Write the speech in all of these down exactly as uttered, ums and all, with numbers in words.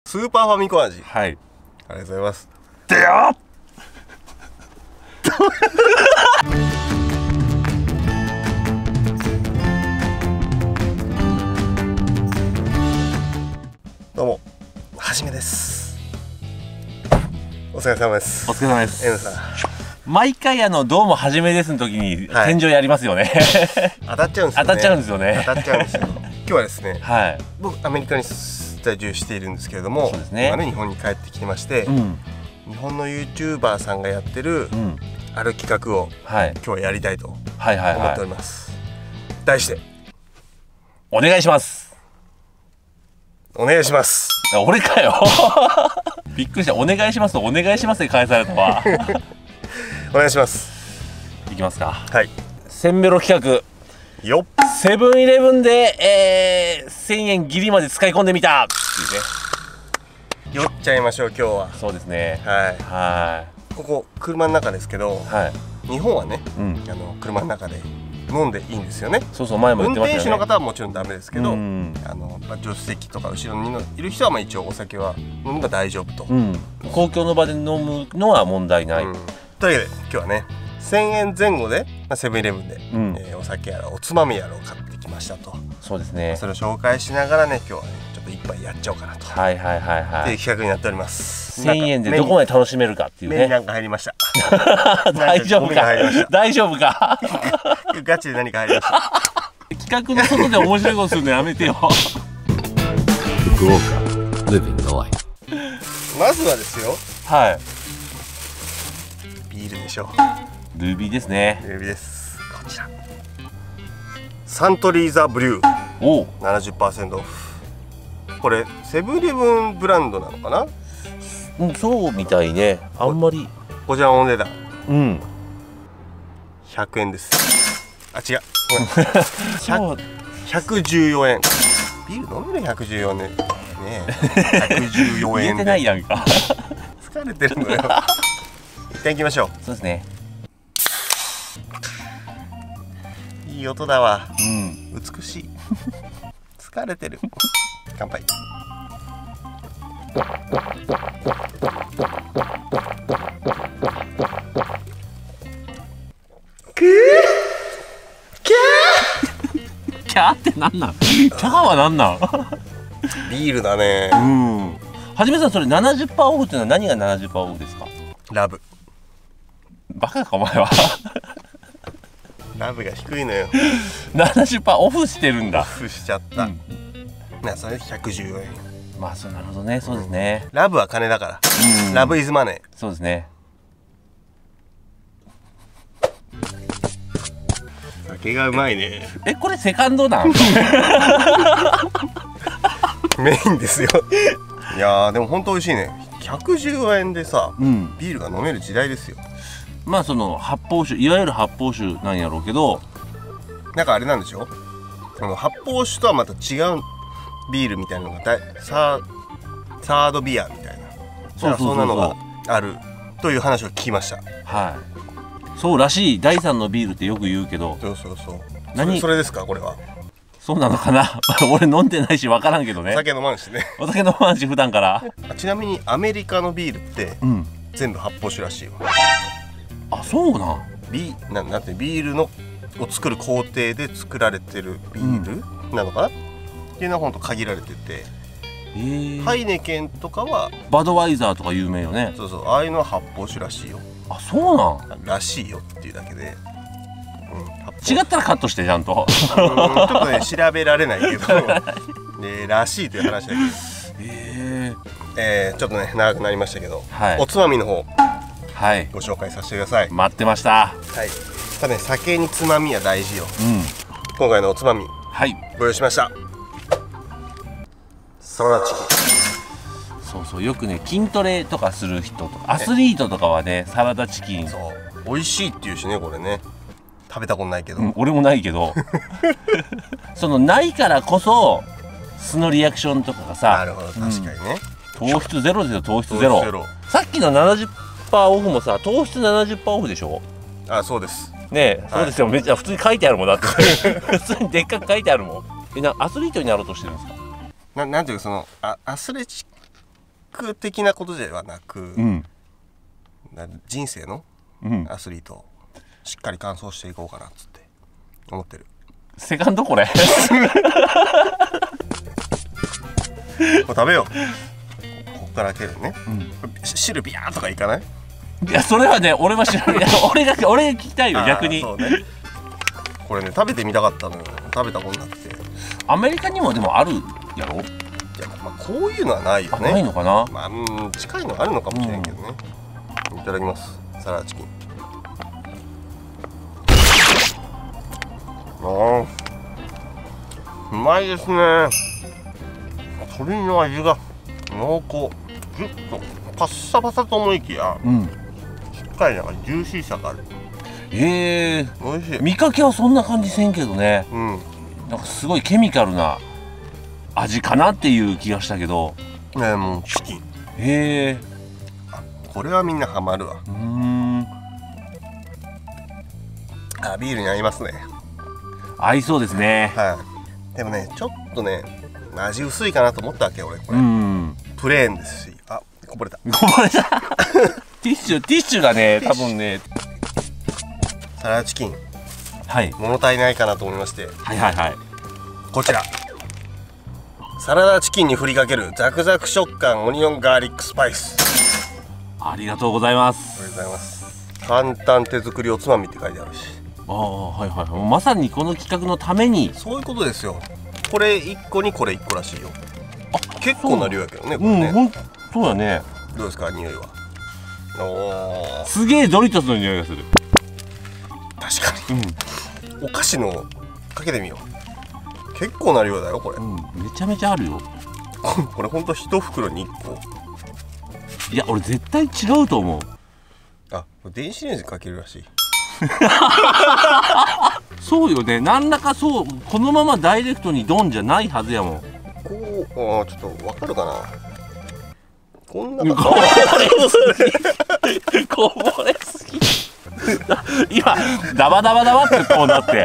スーパーファミコン味。 はい、 ありがとうございます。 でよどうもはじめです。お疲れ様です。 お疲れ様です。 N さん、 毎回あのどうもはじめですの時にはい天井やりますよね。 当たっちゃうんですよね。 当たっちゃうんですよね。 当たっちゃうんですよ。今日はですね、 はい、 僕アメリカに在住しているんですけれども、 そうですね、 今ね日本に帰ってきてまして、 うん、 日本の YouTuber さんがやってる、 うん、 ある企画をはい今日はやりたいとはいはい思っておはい、 ります。題してお願いします。 お願いします。 俺かよ。びっくりした。お願いしますとお願いしますで返されたわ。 お願いします。 いきますか。 はい。 せんべろ企画、 よっ。 セブンイレブンで、えー、せんえんギリまで使い込んでみたっていうね。 酔っちゃいましょう今日は。 そうですね。 はい。 はここ車の中ですけど、 いはい、 日本はね、 うん、 あの車の中で飲んでいいんですよね。 そうそう、前も言運ってましたよね。 転手の方はもちろんダメですけど、 うん、 あのまあ助手席とか後ろにいる人はまあ一応お酒は飲むのが大丈夫と。 うん、公共の場で飲むのは問題ない。 うん、というわけで今日はねせんえんぜん後でセブンイレブンで、 うん、 えーお酒やらおつまみやらを買ってきましたと。 そうですね。 それを紹介しながらね今日はねちょっと一杯やっちゃおうかなと、 はいはいはいはっていうい。 企画になっております。 せんえんでどこまで楽しめるかっていうね。 目になんか入りました。 大丈夫ゴミが入りましか。大丈夫か。 た。ガチで何か入りました。 企画の外で面白いことするのやめてよ。 福岡 Living the Life。 まずはですよ、 はい。 ビールでしょ。 ルビーですね。 ルビーです。こちらサントリーザブリューおお。 ななじゅっパーセントオフ。これセブンイレブンブランドなのかな。 うん、そうみたいね。あんまり。 こちらのお値段うん。 ひゃくえんです。あ、違う。ごめん。 そう。 ひゃくじゅうよえん。ビール飲めるひゃくじゅうよえんね。ねえ。ひゃくじゅうよえんで。 言えてないやんか。 疲れてるのよ。一旦行きましょそうですね。 う。いい音だわ。 うん。 美しい。疲れてる。乾杯。 キャーってなんなん。キャーはなんなん。 ビールだね。 うん。はじめさん、それ ななじゅっパーセント オフっていうのは何が ななじゅっパーセント オフですか。 ラブ。 バカかお前は。 ラブが低いのよ。 ななじゅっパーセント オフしてるんだ。 オフしちゃった。 うん、 な、それひゃくじゅうよえん。 まあそう、なるほどね。そうですね。 ラブは金だから。 うん、 ラブイズマネー。 そうですね。 酒がうまいね。 え、これセカンドなん。 メインですよ。いやーでも本当美味しいね。ひゃくじゅうえんでさ、 うん。 ビールが飲める時代ですよ。 まあその発泡酒、いわゆる発泡酒なんやろうけど、 なんかあれなんでしょ。その発泡酒とはまた違うビールみたいなのがだいサーサードビアみたいな。 そうそうそうそうそんなのがあるという話を聞きました。 はい。そうらしい。だいさんのビールってよく言うけど、 そうそうそう。 何それ、それですかこれは。 そうなのかな。俺飲んでないし分からんけどね。 お酒飲まんしね。 お酒飲まんし普段から。 ちなみにアメリカのビールってうん。 全部発泡酒らしいよ。 あ、そうなん。 ビななんてビールのを作る工程で作られてるビールなのかな、っていうのはほんと限られてて、 えー、 ハイネケンとかはバドワイザーとか有名よね。 そうそう、ああいうのは発泡酒らしいよ。 あ、そうなん。 らしいよっていうだけで、うん、発違ったらカットしてちゃんと。 泡うんちょっとね調べられないけどでらしいという話だけど、 えー、 えー、ちょっとね長くなりましたけど、 はいおつまみの方はい。 ご紹介させてください。 待ってました。 はい。ただね酒につまみは大事よ。 うん。 今回のおつまみはい。 ご用意しました。サラダチキン。 そうそう、よくね筋トレとかする人とかアスリートとかはねサラダチキン。 そう美味しいっていうしね、これね食べたことないけど、 うん、俺もないけどそのないからこそ素のリアクションとかがさ、 なるほど、確かにね、 糖質ゼロですよ。糖質ゼロ。 糖質ゼロさっきの ななじゅっパーセント オフもさ、糖質 ななじゅっパーセント オフでしょ。 あ、そうです。 ねえ、そうですよ。めっちゃ普通に書いてあるもんだって普通にでっかく書いてあるもん。え、なアスリートになろうとしてるんですか。 ななんていうか、そのあアスレチク的なことではなく、 うん、 な人生のうんアスリートをしっかり完走していこうかなっつって思ってる。 セカンドこれもう食べよう。こっから開けるね、うん、汁ビャーとかいかない？ いやそれはね俺は知らない俺が俺が聞きたいよ逆に。 そうね、これね食べてみたかったのよ。食べたことなくて。 アメリカにもでもあるやろ。 いや、まあ、こういうのはないよね。 ないのかな。 まあ、うん、近いのあるのかもしれんけどね、うん、いただきます。サラダチキン。あーうまいですね。鶏の味が濃厚、ギュッとパッサパサと思いきや、うん、しっかりなんかジューシーさがある。 ええー、 美味しい。 見かけはそんな感じせんけどね、 うん、 なんかすごいケミカルな味かなっていう気がしたけど。 ね、もうチキン。 へえ、 あ、これはみんなハマるわ。 うーん、 あ、ビールに合いますね。 合いそうですね。 はい、でもねちょっとね味薄いかなと思ったわけ俺これ。 うん、 プレーンですし、あ、こぼれたこぼれたティッシュティッシュがね多分ねサラダチキン、 はい、 物足りないかなと思いまして、 はいはいはい、 こちらサラダチキンに振りかけるザクザク食感オニオンガーリックスパイス。 ありがとうございます。 ありがとうございます。簡単手作りおつまみって書いてあるし。 ああ、はいはい、まさにこの企画のために。 そういうことですよ。これいっこにこれいっこらしいよ。あ、結構な量やけどねこれね。 うん、ほんそうだね。 どうですか匂いは。おー、 すげえドリトスの匂いがする。 確かに、うん、お菓子のかけてみよう。結構な量だよこれ、 うん、めちゃめちゃあるよこれほんと一袋にいっこ。 いや俺絶対違うと思う。 あ、電子レンジかけるらしいそうよね、何らかそうこのままダイレクトにドンじゃないはずやもん。 こう、あ、ちょっとわかるかな。こんなこぼれすぎこぼれすぎ今ダバダバダバってこうなって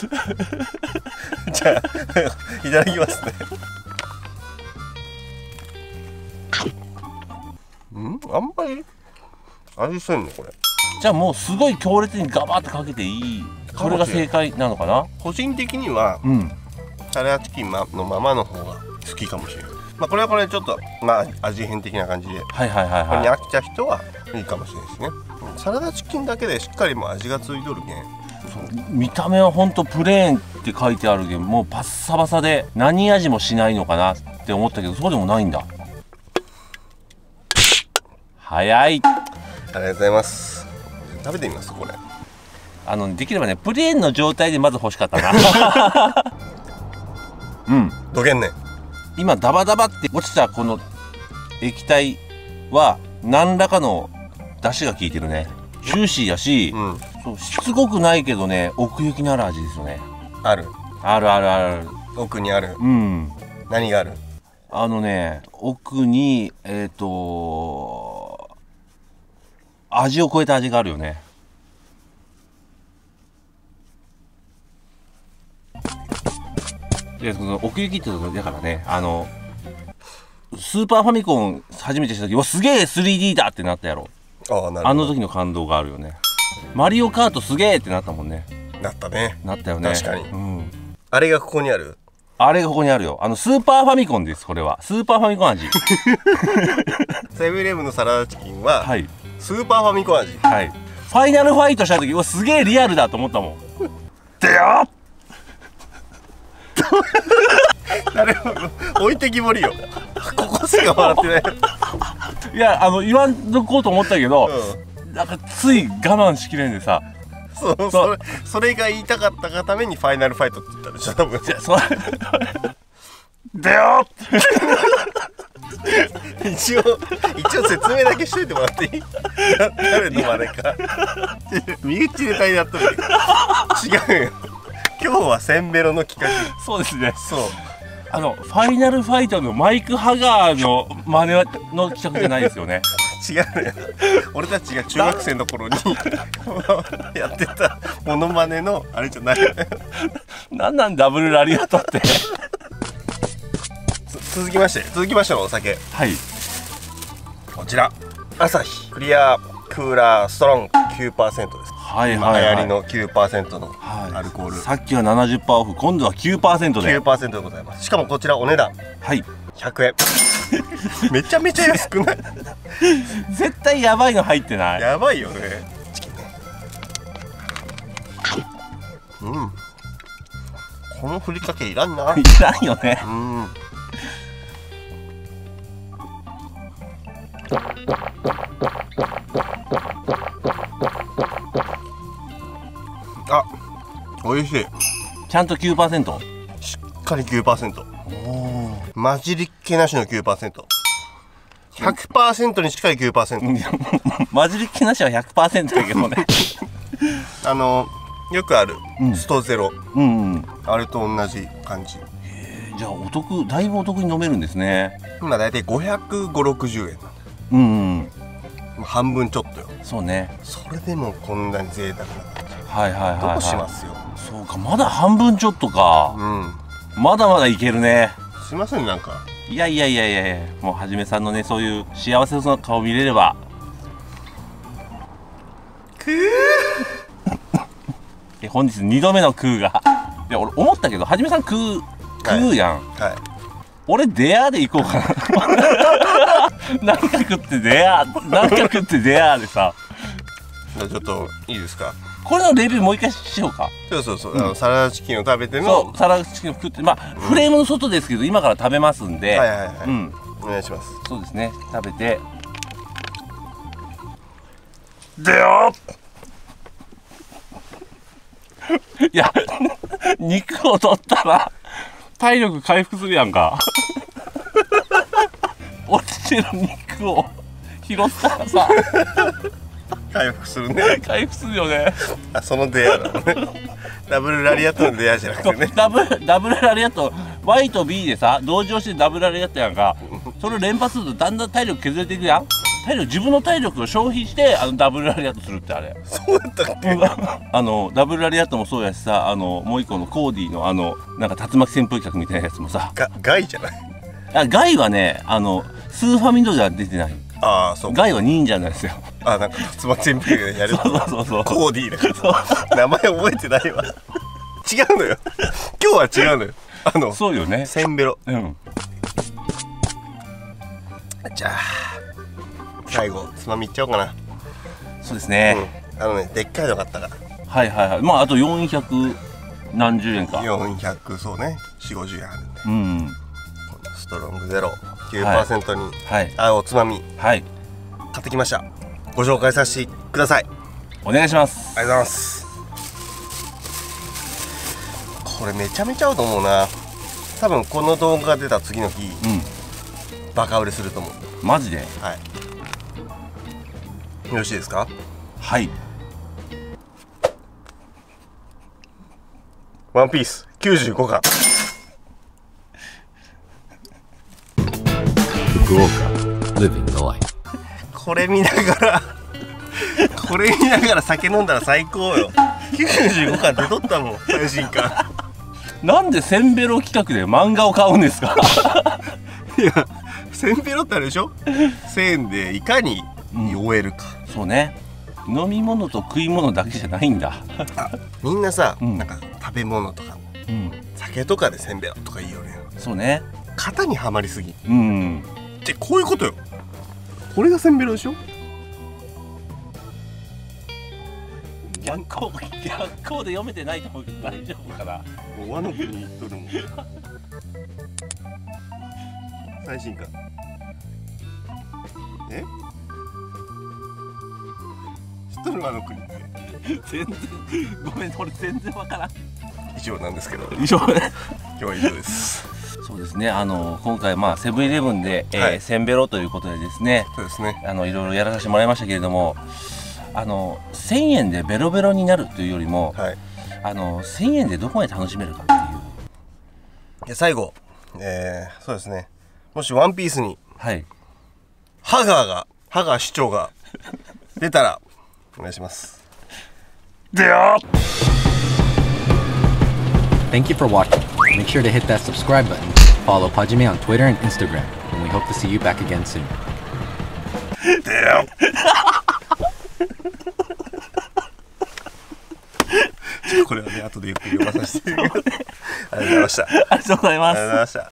じゃあいただきますね。ん、あんまり味せんのこれ。 じゃあもうすごい強烈にガバッとかけていい、それが正解なのかな。 個人的には、うん、サラダチキンのままの方が好きかもしれない。まあこれはこれちょっとまあ味変的な感じで、 はいはいはいはい、 これに飽きた人はいいかもしれないですね。サラダチキンだけでしっかりもう味がついとるけん。 そう見た目はほんとプレーンって書いてあるけどもうパッサパサで何味もしないのかなって思ったけどそうでもないんだ。早い。 ありがとうございます。食べてみますこれ。 あのできればねプレーンの状態でまず欲しかったなうん、 どげんねん。 今ダバダバって落ちたこの液体は何らかの出汁が効いてるね。ジューシーやし、うん、そうしつこくないけどね奥行きのある味ですよね。 あるあるあるある。 奥にある。 うん。 何がある？ あのね奥にえっと味を超えた味があるよね。でその奥行きってことだからね、あのスーパーファミコン初めてした時わすげえ スリーディー だってなったやろ。 ああ、なるほど。 あの時の感動があるよね。マリオカートすげえってなったもんね。 なったね。 なったよね。 確かに、 うん、 あれがここにある。 あれがここにあるよ。あのスーパーファミコンです。これはスーパーファミコン味セブンイレブンのサラダチキンは、 はい、 スーパーファミコン味。 はい。ファイナルファイトした時うわすげえリアルだと思ったもんでよなるほど、置いてきぼりよここしか笑ってないいやあの言わんとこうと思ったけど、うん、なんかつい我慢しきれんでさ、 そうそう、それそれが言いたかったがためにファイナルファイトって言ったでしょ多分。じゃそれでよ一応一応説明だけしといてもらっていい？誰のあれか身内ネタになっとるけど違うよ。今日はセンベロの企画。 そうですね。 そう、 あのファイナルファイトのマイク・ハガーの真似の企画じゃないですよね。 違うね。俺たちが中学生の頃にやってたモノマネのあれじゃない。 なんなんダブルラリアットって続きまして続きましてのお酒、 はい、 こちらアサヒクリアクーラーストロング きゅうパーセント です。 はいはいはい、 流行りの きゅうパーセント のアルコール、 はい、さっきは ななじゅっパーセント オフ、今度は きゅうパーセント できゅうパーセント でございます。しかもこちらお値段はいひゃくえんめちゃめちゃ安くない？ 絶対やばいの入ってない？ やばいよね。うんこのふりかけいらんな。 いらんよね。 うんあ、美味しい。 ちゃんと きゅうパーセント？ しっかり きゅうパーセント。混じりっ気なしの きゅうパーセント。ひゃくパーセント に近い きゅうパーセント。 混じりっ気なしは ひゃくパーセント だけどね。 あのよくある、うん、ストゼロ、 うんうん、 あれと同じ感じ。 へー、じゃあお得、だいぶお得に飲めるんですね。 今だいたいごひゃくごじゅうろくじゅうえんなんだ。 うんうん、 半分ちょっとよ。 そうね。 それでもこんなに贅沢な感じ。 はいはいはい、はい、 どうしますよ。 そうか、まだ半分ちょっとか。 うん、 まだまだいけるね。 すいません、なんかいやいやいやいやいや、もうはじめさんのね、そういう幸せそうな顔見れれば。 くーえ、本日にどめのクーが。いや、俺思ったけど、はじめさんクー、クーやん。 はい、はい、 俺デアーで行こうかな。なんか食ってデアー、なんか食ってデアーでさ。 じゃあちょっといいですか。 これのレビューもう一回しようか。 そうそうそう、うん、あのサラダチキンを食べての。 そう、サラダチキンを食って、まあ、うん、フレームの外ですけど、今から食べますんで。 はいはいはい、 うん、 お願いします。 そうですね、食べて。でよいや、肉を取ったら体力回復するやんか。落ちてる肉を拾ったらさ回復するね。 回復するよね。 あ、そのデアなのね。ダブルラリアットのデアじゃなくてね。 ダブルダブルラリアット ワイ と ビー でさ同時押しでダブルラリアットやんか。それを連発するとだんだん体力削れていくやん。体力、自分の体力を消費してあのダブルラリアットするってあれ。 そうだったっけ？ あのダブルラリアットもそうやしさ、あのもう一個のコーディのあのなんか竜巻旋風脚みたいなやつもさ。 ガガイじゃない？ あ、ガイはね、あのスーファミドじゃ出てない。 ああ、そう。 ガイは忍者なんですよ。 あ、なんか竜巻旋風でやる。 そうそうそう。 コーディーだ。名前覚えてないわ。違うのよ。今日は違うのよ。あの。 そうよね。 せんべろ。 うん。 じゃあ最後つまみいっちゃおうかな。 そうですね、 うん、あのね、でっかいのがあったから。 はいはいはい。まああとよんひゃく何十円か。 よんひゃく、そうね、よんじゅうごじゅうえんあるんで、 うん、 このストロングゼロ きゅうパーセント に、 はい、 あ、おつまみ、 はい、 買ってきました。ご紹介させてください。 お願いします。 ありがとうございます。これめちゃめちゃ合うと思うな。多分この動画が出た次の日、うん、バカ売れすると思う。 マジで？ はい、よろしいですか？ はい。 ワンピースきゅうじゅうごかん。 福岡 Living the Life。 これ見ながらこれ見ながら酒飲んだら最高よ。きゅうじゅうごかん出とったもん、最新刊。 なんでせんべろ企画で漫画を買うんですか？ いや、せんべろってあれでしょ、せんえんでいかに酔えるか、 うん、そうね。飲み物と食い物だけじゃないんだ。 あ、みんなさ、 うん、 なんか食べ物とか、うん、酒とかでせんべろとかいいよね。 そうね。 型にはまりすぎ。 うん。 ってこういうことよ。これがせんべろでしょ。 逆光逆光で読めてないと思うけど大丈夫かな。 もう和の国に行っとるもん。最新刊。え？知っとる和の国って。 全然ごめん、俺全然わからん。 以上なんですけど。 以上ね。 今日は以上です。 そうですね。あの今回まあセブンイレブンで、えーはい、せんべろということでですね。 そうですね。あのいろいろやらさせてもらいましたけれども。あのせんえんでベロベロになるというよりも、はい、あのせんえんでどこまで楽しめるかっていう。 いや最後、えー、そうですね。もしワンピースに、 はい、 ハガーがハガー市長が出たらお願いします。でよ。 Thank you for watching. Make sure to hit that subscribe button. Follow Pajime on Twitter and Instagram, and we hope to see you back again soon. でよちょっとこれはね後でゆっくり読まさせていただきます。ありがとうございました。 ありがとうございます。 ありがとうございました。